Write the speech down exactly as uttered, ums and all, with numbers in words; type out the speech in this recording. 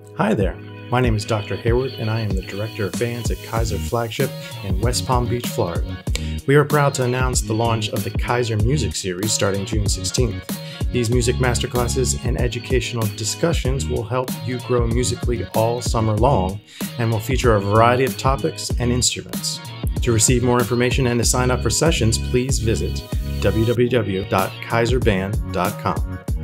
Hi there, my name is Doctor Hayward and I am the Director of Bands at Keiser Flagship in West Palm Beach, Florida. We are proud to announce the launch of the Keiser Music Series starting June sixteenth. These music masterclasses and educational discussions will help you grow musically all summer long and will feature a variety of topics and instruments. To receive more information and to sign up for sessions, please visit w w w dot kaiser band dot com.